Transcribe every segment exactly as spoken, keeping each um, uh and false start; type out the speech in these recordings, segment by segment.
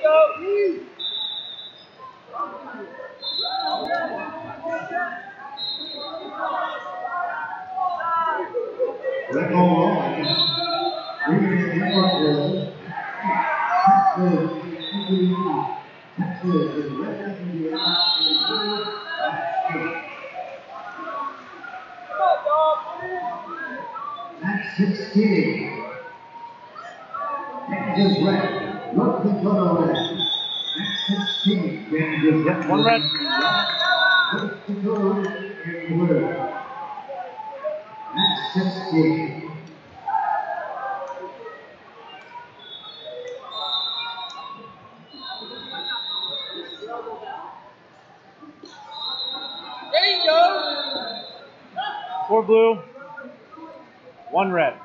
Red ball, three in front row. Texas is representing the That's sixteen. Texas red. North Dakota red. That's sixteen. Kansas Yep, one red. North Dakota in blue. That's sixteen. There you go. Four blue, one red.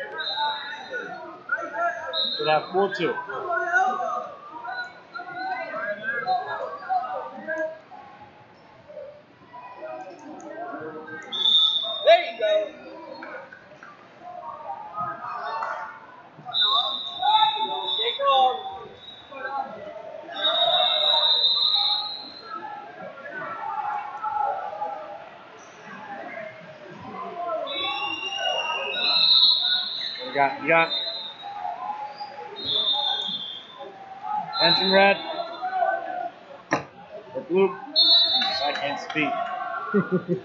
Should have four two. There you go. Take off. You got, you got. Attention red. Or blue. I can't speak.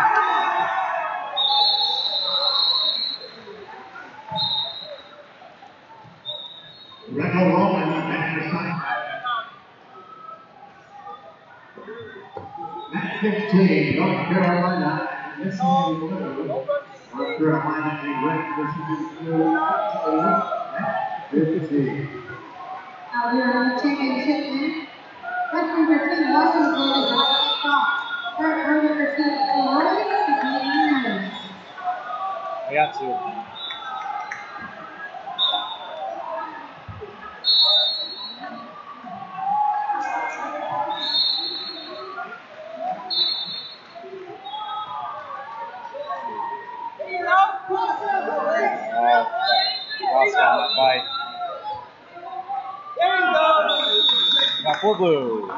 Rebel Roman at the side. At fifteen, North Carolina. This is blue. North Carolina in red. This is blue. At fifteen. Now we are on the championship match. First number two, Washington is not off. Third number two, Columbus is eighty-nine. I got two. Lost on that fight. There you go. Got four blue.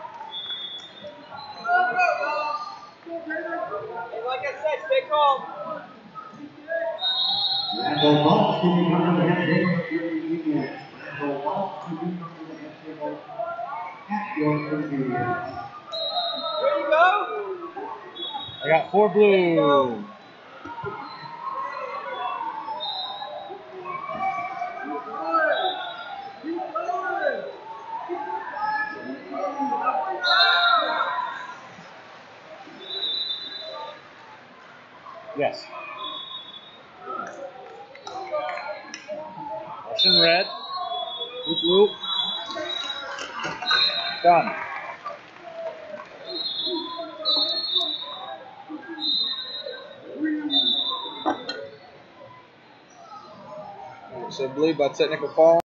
And like I said, stay calm. Randall Ball speaking under the head table during the evenings. Randall Ball speaking under the head table at your convenience. There you go. I got four blue. Yes. Russian red. Blue, blue. Done. So, I believe by technical foul.